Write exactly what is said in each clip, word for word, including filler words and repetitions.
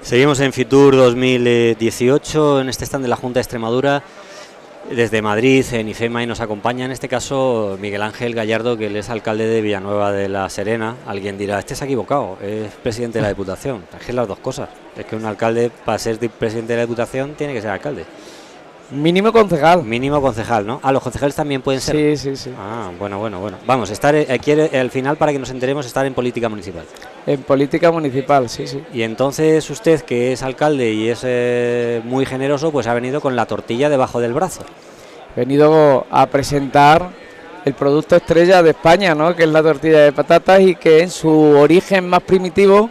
Seguimos en Fitur dos mil dieciocho, en este stand de la Junta de Extremadura, desde Madrid, en IFEMA, y nos acompaña en este caso Miguel Ángel Gallardo, que él es alcalde de Villanueva de la Serena. Alguien dirá, este se ha equivocado, es presidente de la Diputación. Es que las dos cosas, es que un alcalde, para ser presidente de la Diputación, tiene que ser alcalde. Mínimo concejal. Mínimo concejal, ¿no? Ah, los concejales también pueden ser. Sí, sí, sí. Ah, bueno, bueno, bueno. Vamos, estar eh, quiere al final, para que nos enteremos, estar en política municipal. En política municipal, sí, sí. Y entonces usted, que es alcalde y es eh, muy generoso, pues ha venido con la tortilla debajo del brazo. He venido a presentar el producto estrella de España, ¿no? Que es la tortilla de patatas, y que en su origen más primitivo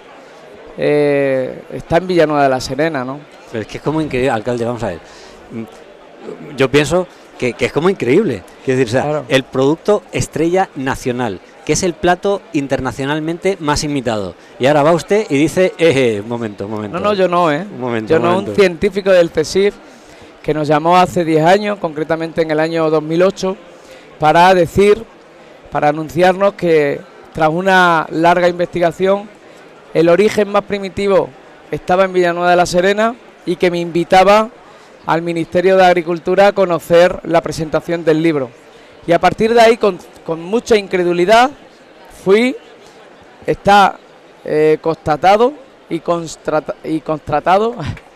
eh, está en Villanueva de la Serena, ¿no? Pero es que es como increíble, alcalde, vamos a ver. Yo pienso que, que es como increíble. Quiero decir, o sea, claro, el producto estrella nacional, que es el plato internacionalmente más imitado. Y ahora va usted y dice, eh, un momento, un momento. No, no, yo no, ¿eh? Un momento, yo un no, momento. Un científico del CSIC que nos llamó hace diez años, concretamente en el año dos mil ocho, para decir, para anunciarnos que tras una larga investigación, el origen más primitivo estaba en Villanueva de la Serena, y que me invitaba al Ministerio de Agricultura a conocer la presentación del libro. Y a partir de ahí, con, con mucha incredulidad, fui, está eh, constatado y, constrata, y constatado,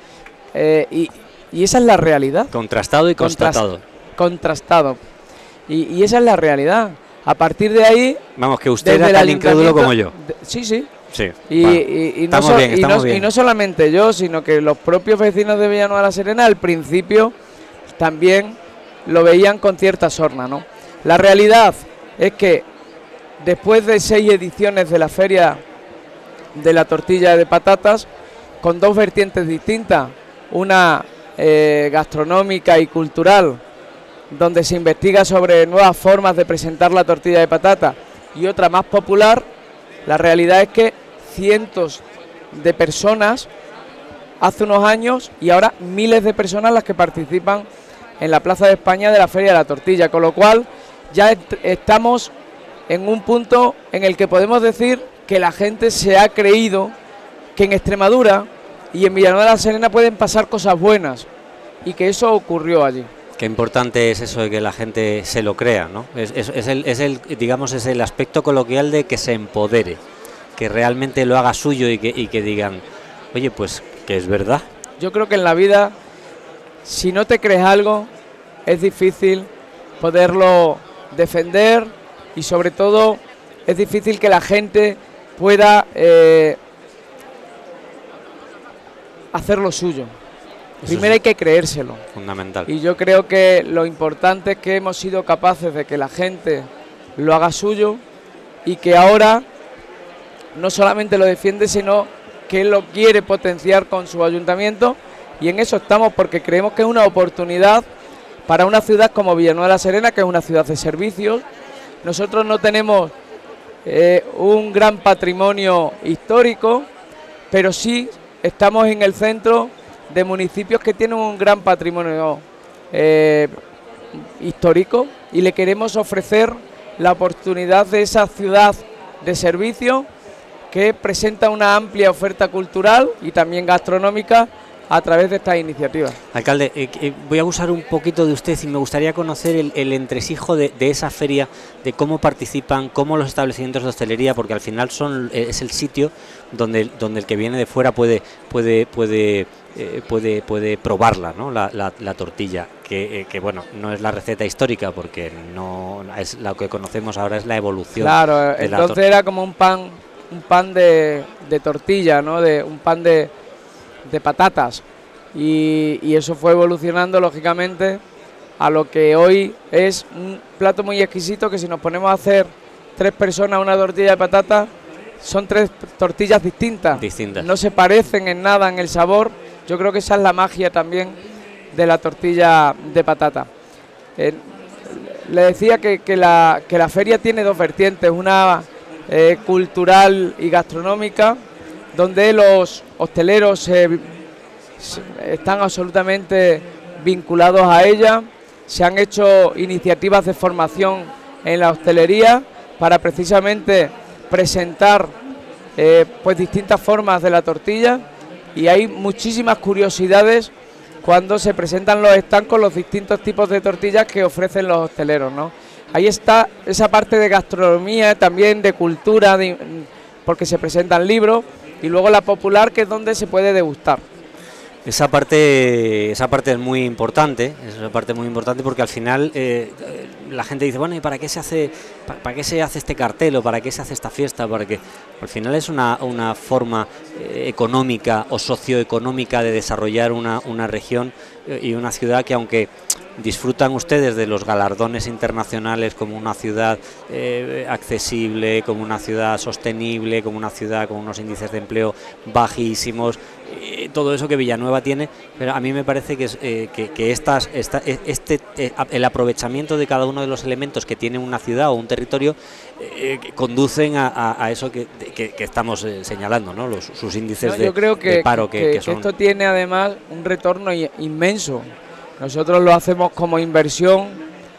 eh, y, y esa es la realidad. Contrastado y constatado. Contrastado. Y, y esa es la realidad. A partir de ahí... Vamos, que usted era tan incrédulo como yo. De, sí, sí. Sí, y, bueno, y, y, no estamos so, bien, y, estamos no, bien. y no solamente yo, sino que los propios vecinos de Villanueva de la Serena al principio también lo veían con cierta sorna, ¿no? La realidad es que después de seis ediciones de la Feria de la Tortilla de Patatas, con dos vertientes distintas, una eh, gastronómica y cultural, donde se investiga sobre nuevas formas de presentar la tortilla de patata, y otra más popular, la realidad es que cientos de personas hace unos años, y ahora miles de personas las que participan en la Plaza de España de la Feria de la Tortilla, con lo cual ya est estamos en un punto en el que podemos decir que la gente se ha creído que en Extremadura y en Villanueva de la Serena pueden pasar cosas buenas, y que eso ocurrió allí. Qué importante es eso de que la gente se lo crea, ¿no? Es, es, es, el, es el, digamos, es el aspecto coloquial de que se empodere, que realmente lo haga suyo y que, y que digan, oye, pues que es verdad. Yo creo que en la vida, si no te crees algo, es difícil poderlo defender, y sobre todo es difícil que la gente pueda eh, hacer lo suyo. Eso Primero hay que creérselo. Fundamental. Y yo creo que lo importante es que hemos sido capaces de que la gente lo haga suyo, y que ahora no solamente lo defiende, sino que lo quiere potenciar con su ayuntamiento, y en eso estamos, porque creemos que es una oportunidad para una ciudad como Villanueva de la Serena, que es una ciudad de servicios. Nosotros no tenemos eh, un gran patrimonio histórico, pero sí estamos en el centro de municipios que tienen un gran patrimonio eh, histórico, y le queremos ofrecer la oportunidad de esa ciudad de servicio que presenta una amplia oferta cultural y también gastronómica a través de estas iniciativas. Alcalde, eh, eh, voy a abusar un poquito de usted, y me gustaría conocer el, el entresijo de, de esa feria, de cómo participan, cómo los establecimientos de hostelería, porque al final son eh, es el sitio donde, donde el que viene de fuera puede puede puede eh, puede puede probarla, ¿no? La, la, la tortilla, que, eh, que bueno, no es la receta histórica, porque no es lo que conocemos ahora, es la evolución. Claro, de entonces era como un pan un pan de, de tortilla, ¿no? De un pan de de patatas, y, y eso fue evolucionando lógicamente a lo que hoy es un plato muy exquisito, que si nos ponemos a hacer tres personas una tortilla de patatas, son tres tortillas distintas, distintas, no se parecen en nada en el sabor. Yo creo que esa es la magia también de la tortilla de patata. Eh, le decía que, que, la, que la feria tiene dos vertientes, una eh, cultural y gastronómica, donde los hosteleros eh, están absolutamente vinculados a ella. Se han hecho iniciativas de formación en la hostelería para precisamente presentar eh, pues distintas formas de la tortilla, y hay muchísimas curiosidades cuando se presentan los stands con los distintos tipos de tortillas que ofrecen los hosteleros, ¿no? Ahí está esa parte de gastronomía, también de cultura, de, porque se presentan libros, y luego la popular, que es donde se puede degustar. Esa parte, esa parte es muy importante, es una parte muy importante porque al final eh, la gente dice, bueno, ¿y para qué se hace, para, para qué se hace este cartel o para qué se hace esta fiesta? Para que al final es una, una forma eh, económica o socioeconómica de desarrollar una, una región eh, y una ciudad que, aunque disfrutan ustedes de los galardones internacionales como una ciudad eh, accesible, como una ciudad sostenible, como una ciudad con unos índices de empleo bajísimos, eh, todo eso que Villanueva tiene, pero a mí me parece que, es, eh, que, que estas, esta, este, eh, el aprovechamiento de cada uno de los elementos que tiene una ciudad o un territorio eh, que conducen a, a, a eso que, que, que estamos eh, señalando, ¿no? Los, sus índices no, de, yo creo que, de paro que, que, que son... que esto tiene además un retorno inmenso. Nosotros lo hacemos como inversión,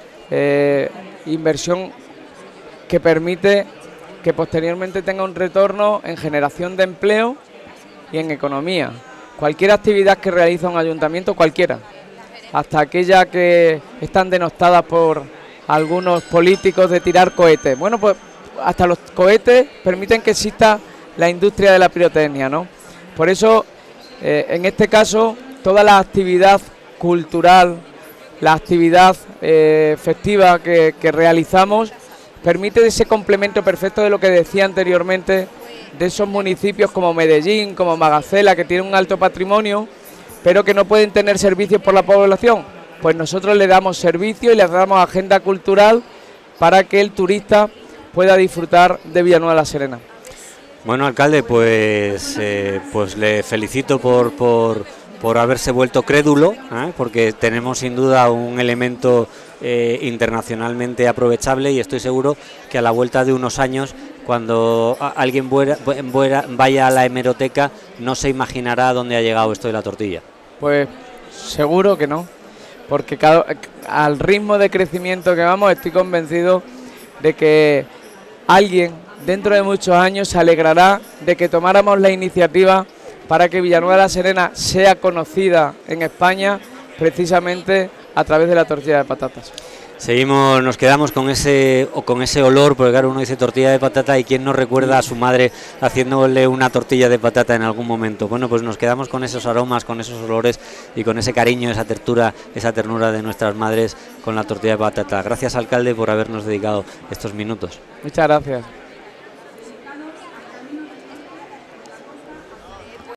eh, inversión que permite que posteriormente tenga un retorno en generación de empleo y en economía. Cualquier actividad que realiza un ayuntamiento, cualquiera, hasta aquella que están denostadas por algunos políticos de tirar cohetes. Bueno, pues hasta los cohetes permiten que exista la industria de la pirotecnia, ¿no? Por eso, eh, en este caso, toda la actividad cultural, la actividad eh, festiva que, que realizamos permite ese complemento perfecto de lo que decía anteriormente, de esos municipios como Medellín, como Magacela, que tienen un alto patrimonio, pero que no pueden tener servicios por la población. Pues nosotros le damos servicio y le damos agenda cultural para que el turista pueda disfrutar de Villanueva de la Serena. Bueno, alcalde, pues, eh, pues le felicito por... por por haberse vuelto crédulo, ¿eh? Porque tenemos sin duda un elemento eh, internacionalmente aprovechable, y estoy seguro que a la vuelta de unos años, cuando alguien vuera, vuera, vaya a la hemeroteca, no se imaginará dónde ha llegado esto de la tortilla. Pues seguro que no, porque cada, al ritmo de crecimiento que vamos, estoy convencido de que alguien dentro de muchos años se alegrará de que tomáramos la iniciativa para que Villanueva de la Serena sea conocida en España precisamente a través de la tortilla de patatas. Seguimos, nos quedamos con ese o con ese olor, porque claro, uno dice tortilla de patata y quién no recuerda a su madre haciéndole una tortilla de patata en algún momento. Bueno, pues nos quedamos con esos aromas, con esos olores y con ese cariño, esa ternura, esa ternura de nuestras madres con la tortilla de patata. Gracias, alcalde, por habernos dedicado estos minutos. Muchas gracias.